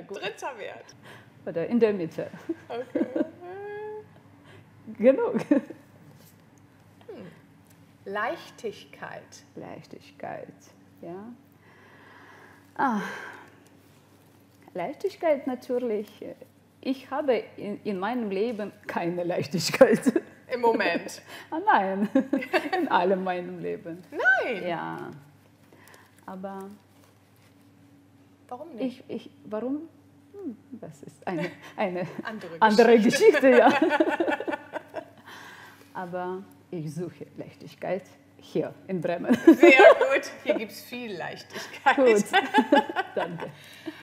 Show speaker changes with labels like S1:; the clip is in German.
S1: gut.
S2: Dritter Wert.
S1: Oder in der Mitte.
S2: Okay.
S1: Genug.
S2: Leichtigkeit.
S1: Leichtigkeit, ja. Ah, Leichtigkeit natürlich. Ich habe in meinem Leben keine Leichtigkeit.
S2: Im Moment.
S1: Ah, nein, in allem meinem Leben.
S2: Nein.
S1: Ja, aber
S2: Warum nicht?
S1: warum? Das ist eine
S2: Andere
S1: andere Geschichte, ja. Aber ich suche Leichtigkeit hier in Bremen.
S2: Sehr gut. Hier gibt es viel Leichtigkeit.
S1: Gut, danke.